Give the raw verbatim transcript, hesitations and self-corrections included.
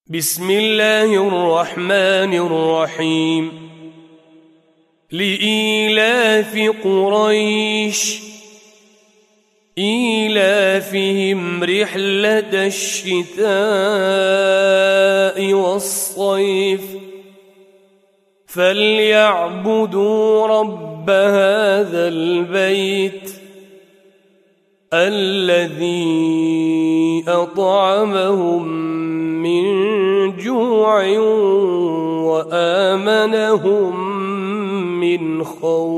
بسم الله الرحمن الرحيم لإيلاف قريش إيلافهم رحلة الشتاء والصيف فليعبدوا رب هذا البيت الذي أطعمهم من جوع وآمنهم من خوف.